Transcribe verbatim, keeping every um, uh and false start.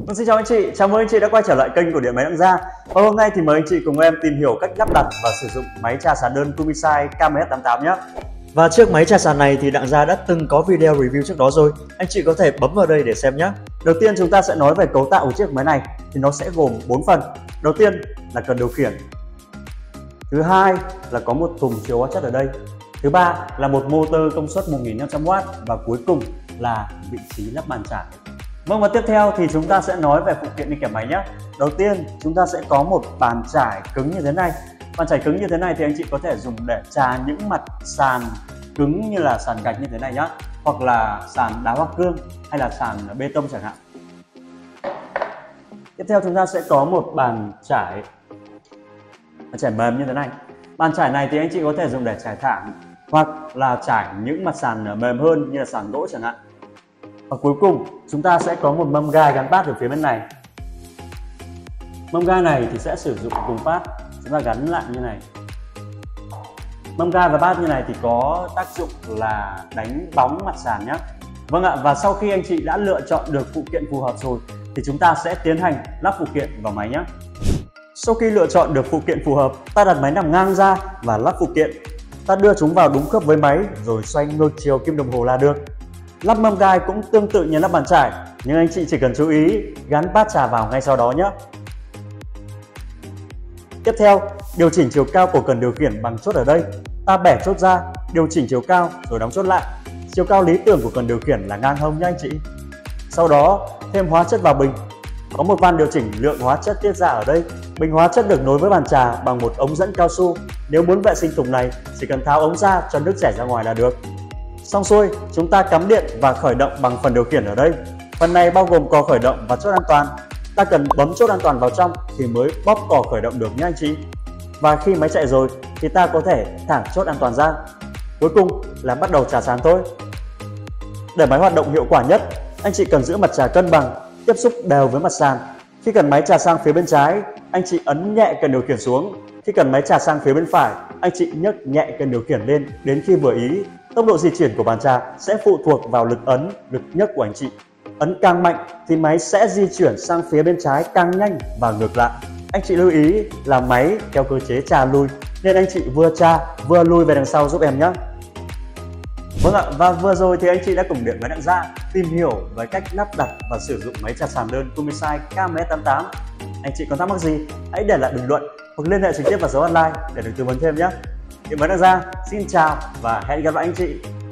Vâng, xin chào anh chị, chào mừng anh chị đã quay trở lại kênh của Điện Máy Đặng Gia. Và hôm nay thì mời anh chị cùng em tìm hiểu cách lắp đặt và sử dụng máy trà sàn đơn Cumisize K M S tám tám nhé. Và chiếc máy trà sàn này thì Đặng Gia đã từng có video review trước đó rồi, anh chị có thể bấm vào đây để xem nhé. Đầu tiên chúng ta sẽ nói về cấu tạo của chiếc máy này thì nó sẽ gồm bốn phần. Đầu tiên là cần điều khiển. Thứ hai là có một thùng chứa hóa chất ở đây. Thứ ba là một motor công suất một nghìn năm trăm oát và cuối cùng là vị trí lắp bàn chải. Vâng, và tiếp theo thì chúng ta sẽ nói về phụ kiện đi kèm máy nhé. Đầu tiên chúng ta sẽ có một bàn chải cứng như thế này. Bàn chải cứng như thế này thì anh chị có thể dùng để chà những mặt sàn cứng như là sàn gạch như thế này nhé, hoặc là sàn đá hoa cương hay là sàn bê tông chẳng hạn. Tiếp theo chúng ta sẽ có một bàn chải bàn chải mềm như thế này. Bàn chải này thì anh chị có thể dùng để trải thảm hoặc là trải những mặt sàn mềm hơn như là sàn gỗ chẳng hạn. Và cuối cùng chúng ta sẽ có một mâm gai gắn pad ở phía bên này. Mâm gai này thì sẽ sử dụng cùng pad, chúng ta gắn lại như này. Mâm gai và pad như này thì có tác dụng là đánh bóng mặt sàn nhé. Vâng ạ, và sau khi anh chị đã lựa chọn được phụ kiện phù hợp rồi thì chúng ta sẽ tiến hành lắp phụ kiện vào máy nhé. Sau khi lựa chọn được phụ kiện phù hợp, ta đặt máy nằm ngang ra và lắp phụ kiện. Ta đưa chúng vào đúng khớp với máy rồi xoay ngược chiều kim đồng hồ là được. Lắp mâm gai cũng tương tự như lắp bàn chải, nhưng anh chị chỉ cần chú ý gắn pad trà vào ngay sau đó nhé. Tiếp theo, điều chỉnh chiều cao của cần điều khiển bằng chốt ở đây. Ta bẻ chốt ra, điều chỉnh chiều cao rồi đóng chốt lại. Chiều cao lý tưởng của cần điều khiển là ngang hông nhé anh chị. Sau đó, thêm hóa chất vào bình. Có một van điều chỉnh lượng hóa chất tiết ra ở đây. Bình hóa chất được nối với bàn trà bằng một ống dẫn cao su. Nếu muốn vệ sinh thùng này, chỉ cần tháo ống ra cho nước chảy ra ngoài là được. Xong xuôi, chúng ta cắm điện và khởi động bằng phần điều khiển ở đây. Phần này bao gồm cò khởi động và chốt an toàn. Ta cần bấm chốt an toàn vào trong thì mới bóp cò khởi động được nhé anh chị. Và khi máy chạy rồi thì ta có thể thả chốt an toàn ra. Cuối cùng là bắt đầu trà sàn thôi. Để máy hoạt động hiệu quả nhất, anh chị cần giữ mặt trà cân bằng, tiếp xúc đều với mặt sàn. Khi cần máy trà sang phía bên trái, anh chị ấn nhẹ cần điều khiển xuống. Khi cần máy trà sang phía bên phải, anh chị nhấc nhẹ cần điều khiển lên đến khi vừa ý. Tốc độ di chuyển của bàn trà sẽ phụ thuộc vào lực ấn, lực nhấc của anh chị. Ấn càng mạnh thì máy sẽ di chuyển sang phía bên trái càng nhanh và ngược lại. Anh chị lưu ý là máy theo cơ chế trà lui nên anh chị vừa trà vừa lui về đằng sau giúp em nhé. Vâng ạ, và vừa rồi thì anh chị đã cùng Điện Máy Đặng Gia tìm hiểu về cách lắp đặt và sử dụng máy trà sàn đơn Cumisize K M S tám tám. Anh chị còn thắc mắc gì hãy để lại bình luận hoặc liên hệ trực tiếp vào số hotline để được tư vấn thêm nhé. Điện Máy Đặng Gia xin chào và hẹn gặp lại anh chị.